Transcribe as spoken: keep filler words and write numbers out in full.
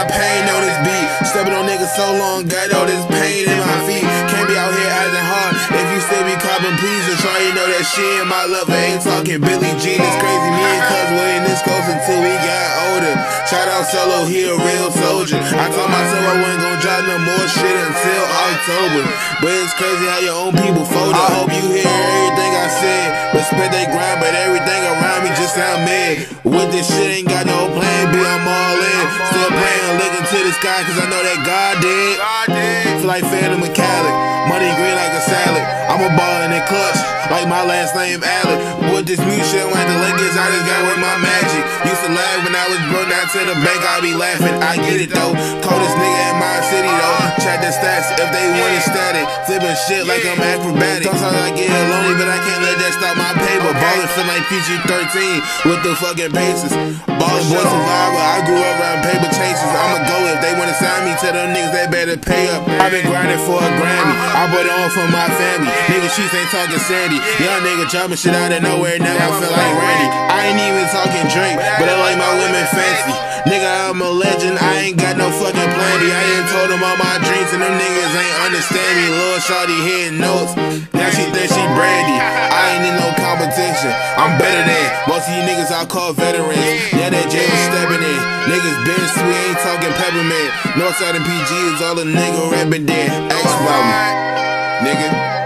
my pain on this beat. Stepping on niggas so long, got all this pain in my feet. Can't be out here acting hard if you still be copping please. And try you know that shit in my love ain't talking Billie Jean. It's crazy, me and cuz were in this coast until we got older. Shout out Solo, he a real soldier. I told myself I wasn't gonna drop no more shit until October, but it's crazy how your own people fold up. I hope you hear everything I said. Respect they grind, but everything around me just sound mad. With this shit ain't got no plan B, I'm all in. Still praying, looking to the sky, cause I know that God did. Feel like Phantom McCallick, money green like a salad. I'm a ball in the clutch, like my last name Allen. With this new shit like the Lakers, I just got with my magic. Used to laugh when I was broke down to the bank, I be laughing. I get it though, coldest nigga in my city though. Check the stats if they want it static. Flipping shit like I'm acrobatic. Sometimes I get lonely, but I can't let that stop my paper. Ballin' feel like P G thirteen with the fucking bases. Ballin' boy survivor, I grew up around paper chases. I'ma go if they wanna sign me to them niggas, they better pay up. I been grinding for a Grammy, I put it on for my family. Nigga, sheets ain't talking Sandy. Young nigga jumping shit out of nowhere, now I feel like Randy. I ain't even talking Drake, but I like my women fancy. Nigga, I'm a legend, I ain't got no fucking plan B. I ain't told them all my dreams and them niggas ain't understand me. Lil' shawty hitting notes, now she think she Brandy. I ain't in no competition, I'm better than most of you niggas I call veterans. Yeah, that jail stepping in, niggas been sweet, ain't talking peppermint. Northside and P G is all a nigga rapping there. Ask about me, nigga.